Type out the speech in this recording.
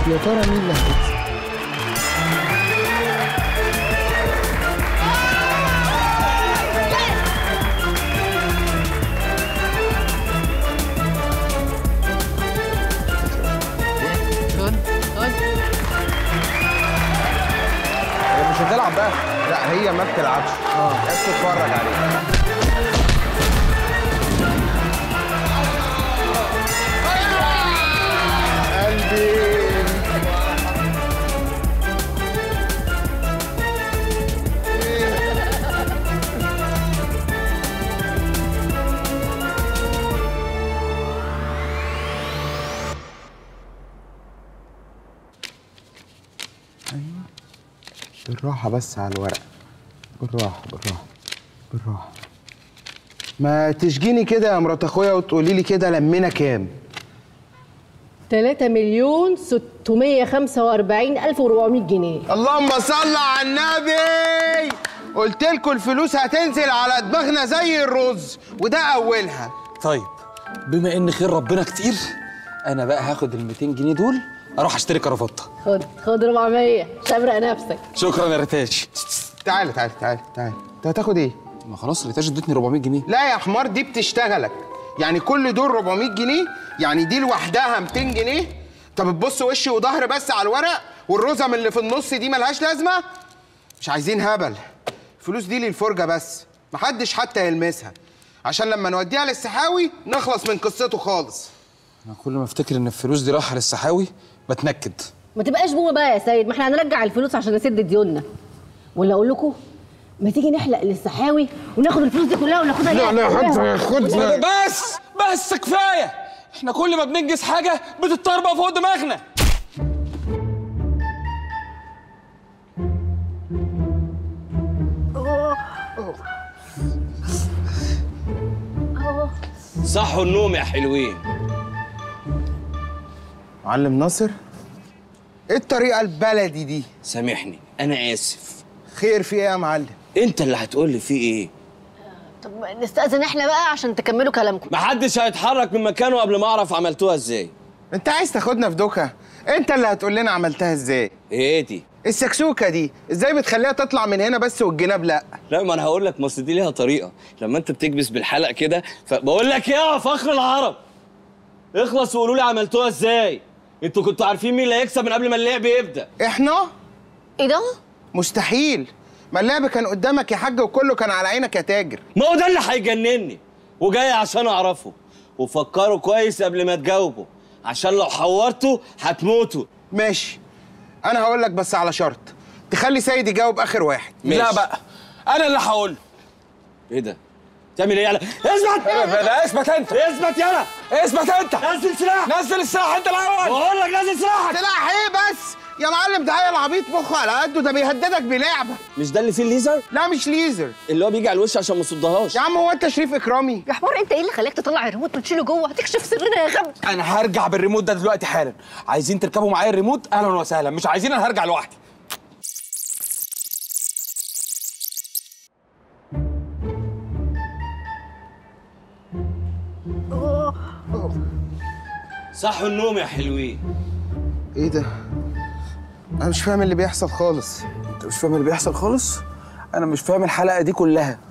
يا ترى مين اللي هتكسب؟ هي مش هتلعب بقى، لا هي ما بتلعبش، بس تتفرج عليها. قلبي بالراحة بس على الورق، بالراحة بالراحة بالراحة. ما تشجيني كده يا مرات اخويا وتقولي لي كده لمينا كام؟ 3,645,400 جنيه. اللهم صل على النبي. قلت لكم الفلوس هتنزل على دماغنا زي الرز، وده اولها. طيب بما ان خير ربنا كتير، انا بقى هاخد ال 200 جنيه دول اروح اشتري كرافته. خد 400 شبرق نفسك. شكرا يا ريتاش. تعالى تعالى تعالى تعالى، انت هتاخد ايه؟ ما خلاص ريتاش ادتني 400 جنيه. لا يا حمار، دي بتشتغلك. يعني كل دول 400 جنيه، يعني دي لوحدها 200 جنيه. طب بتبص وشي وظهر بس على الورق، والرزم اللي في النص دي ملهاش لازمه. مش عايزين هبل. الفلوس دي للفرجه بس، محدش حتى يلمسها، عشان لما نوديها للسحاوي نخلص من قصته خالص. انا كل ما افتكر ان الفلوس دي رايحه للسحاوي بتنكد. ما تبقاش بومه بقى يا سيد، ما احنا هنرجع الفلوس عشان نسد ديوننا. ولا اقول لكم ما تيجي نحلق للسحاوي وناخد الفلوس دي كلها وناخدها. لا خدها. بس كفايه. احنا كل ما بننجز حاجه بتتطربق فوق دماغنا. صحوا النوم يا حلوين. معلم ناصر، ايه الطريقه البلدي دي؟ سامحني انا اسف. خير في ايه يا معلم؟ انت اللي هتقول لي فيه ايه. طب نستأذن احنا بقى عشان تكملوا كلامكم. محدش هيتحرك من مكانه قبل ما اعرف عملتوها ازاي. انت عايز تاخدنا في دوكه؟ انت اللي هتقول لنا عملتها ازاي. ايه دي؟ السكسوكه دي ازاي بتخليها تطلع من هنا بس والجناب لا؟ لا ما انا هقول لك، ما اصل دي ليها طريقه. لما انت بتكبس بالحلق كده، فبقول لك يا فخر العرب اخلص وقولوا لي عملتوها ازاي. انتوا كنتوا عارفين مين اللي هيكسب من قبل ما اللعب يبدا. احنا؟ ايه ده؟ مستحيل، ما اللعب كان قدامك يا حاج وكله كان على عينك يا تاجر. ما هو ده اللي هيجنني، وجاي عشان اعرفه. وفكروا كويس قبل ما تجاوبوا، عشان لو حورتوا هتموتوا. ماشي، انا هقول لك بس على شرط، تخلي سيد يجاوب اخر واحد. ماشي. لا بقى انا اللي هقول. ايه ده؟ تعمل ايه يالا؟ اثبت! لا اثبت انت. اثبت يالا! اثبت انت. نزل سلاح! نزل السلاح انت الاول. بقول لك نزل سلاحك! سلاح ايه بس؟ يا معلم ده عيل عبيط مخه على قده، ده بيهددك بلعبه. مش ده اللي فيه الليزر؟ لا مش ليزر، اللي هو بيجي على الوش عشان ما يصدهاش. يا عم هو انت شريف اكرامي؟ يا حمار انت ايه اللي خلاك تطلع الريموت وتشيله جوه؟ هتكشف سرنا يا غبي. انا هرجع بالريموت ده دلوقتي حالا. عايزين تركبوا معايا الريموت اهلا وسهلا، مش عايزين انا هرجع لوحدي. صحوا النوم يا حلوين. ايه ده؟ انا مش فاهم اللي بيحصل خالص. انت مش فاهم اللي بيحصل خالص؟ انا مش فاهم الحلقه دي كلها.